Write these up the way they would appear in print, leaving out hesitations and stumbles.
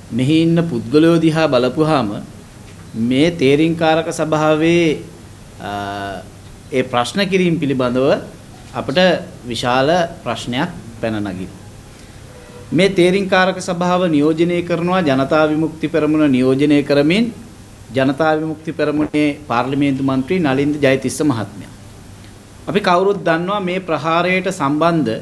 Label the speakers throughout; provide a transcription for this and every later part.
Speaker 1: මෙහි ඉන්න පුද්ගලයෝ දිහා බලපුවාම මේ තේරීම්කාරක සභාවේ ඒ ප්‍රශ්න කිරීම පිළිබඳව අපිට විශාල ප්‍රශ්නයක් පැන නගිනවා. මේ තේරීම්කාරක සභාව නියෝජනය කරනවා ජනතා විමුක්ති පෙරමුණ නියෝජනය කරමින් ජනතා විමුක්ති පෙරමුණේ පාර්ලිමේන්තු මන්ත්‍රී නලින්ද ජයතිස්ස මහත්මයා. අපි කවුරුත් දන්නවා මේ ප්‍රහාරයට සම්බන්ධ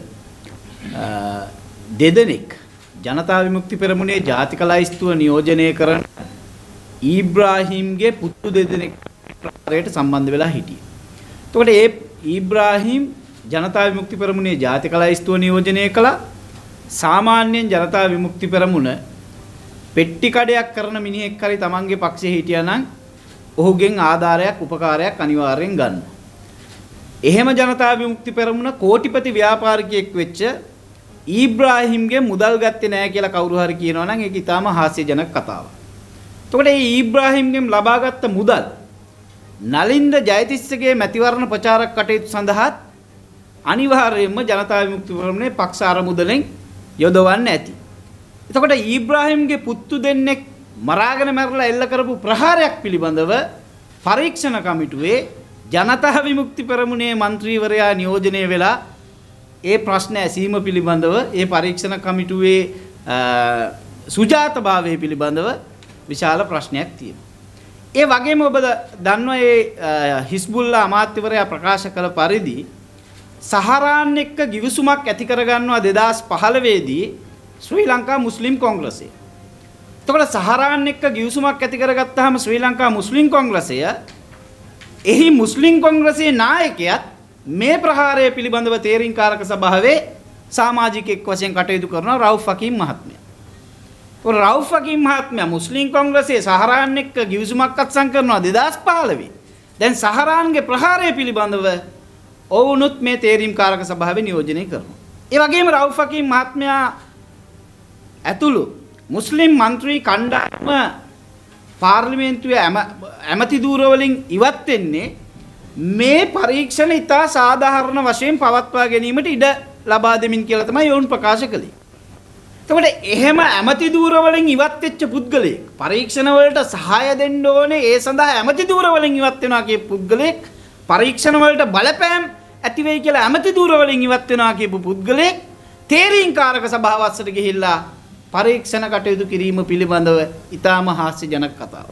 Speaker 1: දෙදෙනෙක් ජනතා විමුක්ති පෙරමුණේ ජාතික ලයිස්තුව නියෝජනය කරන ඊබ්‍රාහීම්ගේ පුතු දෙදෙනෙක් ප්‍රහාරයට සම්බන්ධ වෙලා හිටියේ. එතකොට ඒ ඊබ්‍රාහීම් ජනතා විමුක්ති පෙරමුණේ ජාතික ලයිස්තුව නියෝජනය කළා. සාමාන්‍යයෙන් ජනතා විමුක්ති පෙරමුණ පෙට්ටි කඩයක් කරන මිනිහෙක් හරි තමන්ගේ පක්ෂයේ හිටියා නම් ඔහුගෙන් ආධාරයක් උපකාරයක් අනිවාර්යෙන් ගන්නවා. එහෙම ජනතා විමුක්ති පෙරමුණ කෝටිපති ව්‍යාපාරිකයෙක් වෙච්ච ඊබ්‍රාහීම්ගේ මුදල් ගත්තේ නැහැ කියලා කවුරු හරි කියනවා නම් ඒක ඊටාම හාස්‍යජනක කතාවක්. එතකොට මේ ඊබ්‍රාහීම්ගෙන් ලබාගත් මුදල් නලින්ද ජයතිස්සගේ මැතිවරණ ප්‍රචාරක කටයුතු සඳහා අනිවාර්යයෙන්ම ජනතා විමුක්ති පෙරමුණේ පක්ෂ අරමුදලෙන් යොදවන්න ඇති. එතකොට ඊබ්‍රාහීම්ගේ පුතු දෙන්නෙක් මරාගෙන මැරලා එල්ල කරපු ප්‍රහාරයක් පිළිබඳව පරීක්ෂණ කමිටුවේ ජනතා විමුක්ති පෙරමුණේ മന്ത്രിවරයා නියෝජනය වෙලා ඒ ප්‍රශ්න ඇසීම පිළිබඳව ඒ පරීක්ෂණ කමිටුවේ සුජාතභාවය පිළිබඳව විශාල ප්‍රශ්නයක් තියෙනවා. ඒ වගේම ඔබ දන්නවා මේ හිස්බුල්ලා අමාත්‍යවරයා ප්‍රකාශ කළ පරිදි සහරාන් එක්ක ගිවිසුමක් ඇති කරගන්නවා 2015 දී ශ්‍රී ලංකා මුස්ලිම් කොංග්‍රසය. එතකොට සහරාන් එක්ක ගිවිසුමක් ඇති කරගත්තාම ශ්‍රී ලංකා මුස්ලිම් කොංග්‍රසය එහි මුස්ලිම් කොංග්‍රසයේ නායකයාත් මේ ප්‍රහාරය පිළිබඳව තේරීම්කාරක සභාවේ සමාජිකෙක් වශයෙන් කටයුතු කරන රවුෆ් හකීම් මහත්මයා. රවුෆ් හකීම් මහත්මයා මුස්ලිම් කොංග්‍රසයේ සහරාන් එක්ක ගිවිසුමක් අත්සන් කරනවා 2015. දැන් සහරාන්ගේ ප්‍රහාරය පිළිබඳව ඔවුනුත් මේ තේරීම්කාරක සභාවේ නියෝජනය කරනවා. ඒ වගේම රවුෆ් හකීම් මහත්මයා ඇතුළු මුස්ලිම් മന്ത്രി කණ්ඩායම පාර්ලිමේන්තුවේ ඇමති ධූර වලින් ඉවත් වෙන්නේ මේ පරීක්ෂණ ඉතා සාධාරණ වශයෙන් පවත්වා ගැනීමට ඉඩ ලබා දෙමින් කියලා තමයි ඔවුන් ප්‍රකාශ කළේ. එතකොට එහෙම ඇමති ධූර වලින් ඉවත් වෙච්ච පුද්ගලයෙක් පරීක්ෂණ වලට සහාය දෙන්න ඕනේ ඒ සඳහා ඇමති ධූර වලින් ඉවත් වෙනවා කියපු පුද්ගලයෙක් පරීක්ෂණ වලට බලපෑම් ඇති වෙයි කියලා ඇමති ධූර වලින් ඉවත් වෙනවා කියපු පුද්ගලයෙක් තේරීම්කාරක සභාවස්සට ගිහිල්ලා පරීක්ෂණ කටයුතු කිරීම පිළිබඳව ඉතාම හාස්‍යජනක කතාවක්.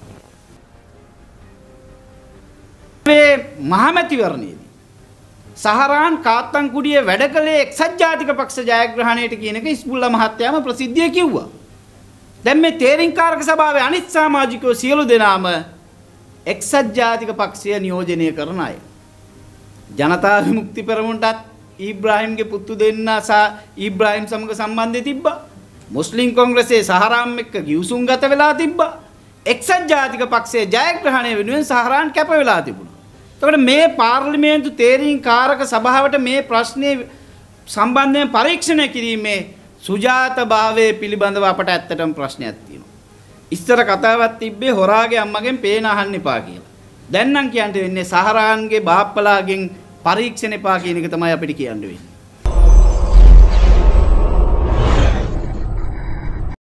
Speaker 1: මේ මහමැතිවරණයේදී සහරාන් කාත්තන්කුඩියේ වැඩ කළේ එක්සත් ජාතික පක්ෂ ජයග්‍රහණයට කියන එක ඉස්බුල්ලා මහත්තයාම ප්‍රසිද්ධිය කිව්වා. දැන් මේ තේරීම්කාරක සභාවේ අනිත් සමාජිකයෝ සියලු දෙනාම එක්සත් ජාතික පක්ෂය නියෝජනය කරන අය. ජනතා විමුක්ති පෙරමුණටත් ඊබ්‍රාහීම්ගේ පුතු දෙන්නා සහ ඊබ්‍රාහීම් සමග සම්බන්ධය තිබ්බා. මුස්ලිම් කොංග්‍රසයේ සහරාම් එක්ක ගිවිසුම් ගත වෙලා තිබ්බා. එක්සත් ජාතික පක්ෂයේ ජයග්‍රහණය වෙනුවෙන් සහරාන් කැප වෙලා තිබුණා. එතකොට මේ පාර්ලිමේන්තු තේරීම්කාරක සභාවට මේ ප්‍රශ්නේ සම්බන්ධයෙන් පරීක්ෂණය කිරීමේ සුජාතභාවයේ පිළිබඳව අපට ඇත්තටම ප්‍රශ්නයක් තියෙනවා. ඉස්සර කතාවක් තිබ්බේ හොරාගේ අම්මගෙන් පේන අහන්න එපා කියලා. දැන් නම් කියන්න වෙන්නේ සහරාන්ගේ බාප්පලාගෙන් පරීක්ෂණ එපා කියන එක තමයි අපිට කියන්න වෙන්නේ.